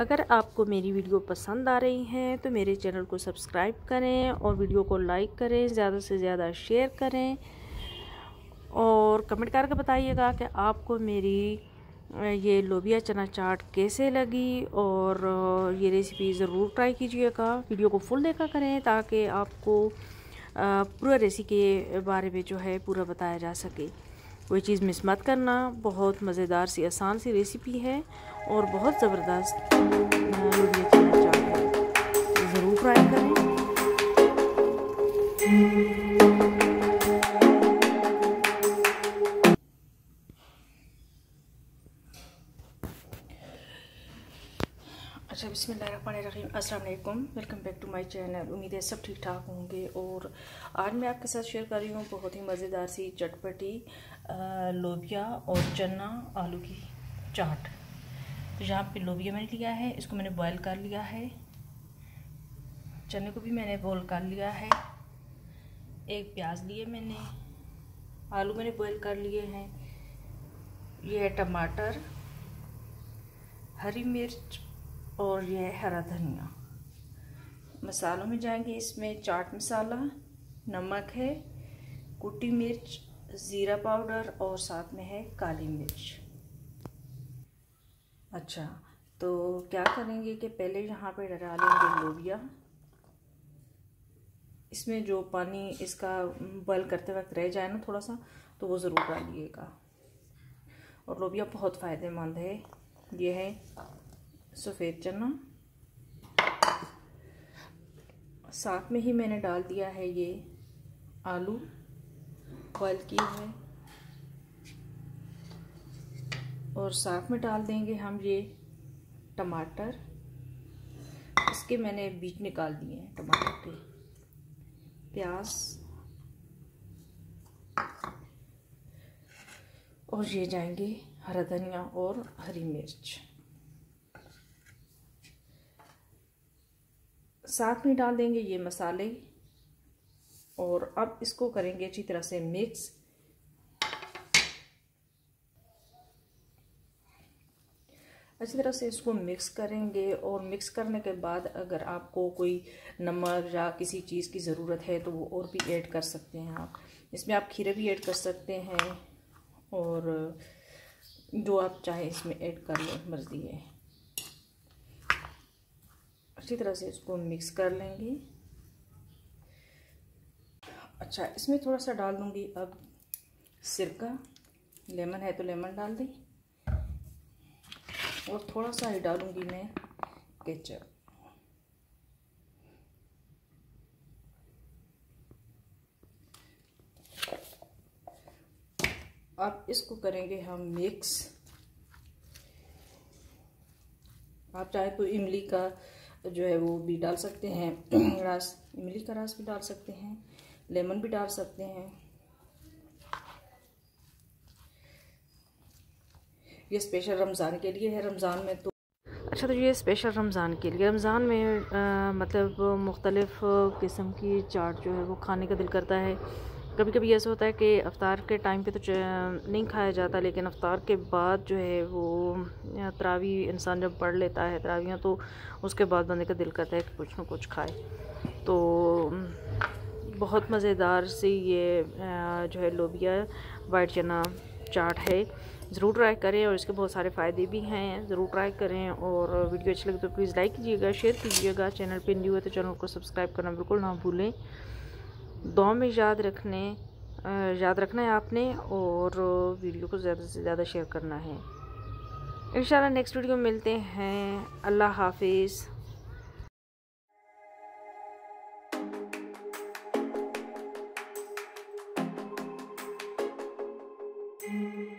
अगर आपको मेरी वीडियो पसंद आ रही हैं तो मेरे चैनल को सब्सक्राइब करें और वीडियो को लाइक करें, ज़्यादा से ज़्यादा शेयर करें और कमेंट करके बताइएगा कि आपको मेरी ये लोबिया चना चाट कैसे लगी। और ये रेसिपी ज़रूर ट्राई कीजिएगा। वीडियो को फुल देखा करें ताकि आपको पूरा रेसिपी के बारे में जो है पूरा बताया जा सके। कोई चीज़ मिस मत करना। बहुत मज़ेदार सी आसान सी रेसिपी है और बहुत ज़बरदस्त लोबिया चना चाट है, ज़रूर ट्राई करें। अच्छा, बिस्मिल्लाहिर्रहमानिर्रहीम, अस्सलाम वालेकुम, welcome back to my channel. उम्मीद है सब ठीक ठाक होंगे। और आज मैं आपके साथ शेयर कर रही हूँ बहुत ही मज़ेदार सी चटपटी लोबिया और चना आलू की चाट। तो यहाँ पे लोबिया मैंने लिया है, इसको मैंने बॉयल कर लिया है। चने को भी मैंने बॉयल कर लिया है। एक प्याज लिए मैंने, आलू मैंने बॉयल कर लिए हैं। ये है टमाटर, हरी मिर्च और ये है हरा धनिया। मसालों में जाएंगे इसमें चाट मसाला, नमक है, कुटी मिर्च, ज़ीरा पाउडर और साथ में है काली मिर्च। अच्छा, तो क्या करेंगे कि पहले यहाँ पे डालेंगे लोबिया। इसमें जो पानी इसका बॉयल करते वक्त रह जाए ना थोड़ा सा, तो वो ज़रूर डालिएगा। और लोबिया बहुत फ़ायदेमंद है। ये है सफ़ेद चना, साथ में ही मैंने डाल दिया है ये आलू बॉयल किए हुए, और साथ में डाल देंगे हम ये टमाटर। इसके मैंने बीज निकाल दिए हैं टमाटर के। प्याज और ये जाएंगे हरा धनिया और हरी मिर्च। साथ में डाल देंगे ये मसाले और अब इसको करेंगे अच्छी तरह से मिक्स। अच्छी तरह से इसको मिक्स करेंगे और मिक्स करने के बाद अगर आपको कोई नमक या किसी चीज़ की ज़रूरत है तो वो और भी ऐड कर सकते हैं आप। इसमें आप खीरे भी ऐड कर सकते हैं और जो आप चाहें इसमें ऐड कर लो, मर्ज़ी है। अच्छी तरह से इसको मिक्स कर लेंगे। अच्छा, इसमें थोड़ा सा डाल दूंगी अब सिरका। लेमन है तो लेमन डाल दें और थोड़ा सा ही डालूंगी मैं केचप। अब इसको करेंगे हम मिक्स। आप चाहे तो इमली का जो है वो भी डाल सकते हैं, रस, इमली का रस भी डाल सकते हैं, लेमन भी डाल सकते हैं। ये स्पेशल रमज़ान के लिए है। रमज़ान में तो अच्छा, तो ये स्पेशल रमज़ान के लिए, रमज़ान में मतलब मुख्तलिफ़ किस्म की चाट जो है वो खाने का दिल करता है। कभी कभी ऐसा होता है कि अफ्तार के टाइम पे तो नहीं खाया जाता, लेकिन अफ्तार के बाद जो है वो तरावी इंसान जब पढ़ लेता है तरावियाँ, तो उसके बाद बंदे का दिल करता है कि कुछ ना कुछ खाए। तो बहुत मज़ेदार सी ये जो है लोबिया वाइट चना चाट है, ज़रूर ट्राई करें। और इसके बहुत सारे फ़ायदे भी हैं, ज़रूर ट्राई करें। और वीडियो अच्छी लगे तो प्लीज़ लाइक कीजिएगा, शेयर कीजिएगा। चैनल पे न्यू है तो चैनल को सब्सक्राइब करना बिल्कुल ना भूलें। दुआ में याद रखना है आपने, और वीडियो को ज़्यादा से ज़्यादा शेयर करना है। इंशाल्लाह नेक्स्ट वीडियो में मिलते हैं। अल्लाह हाफिज़।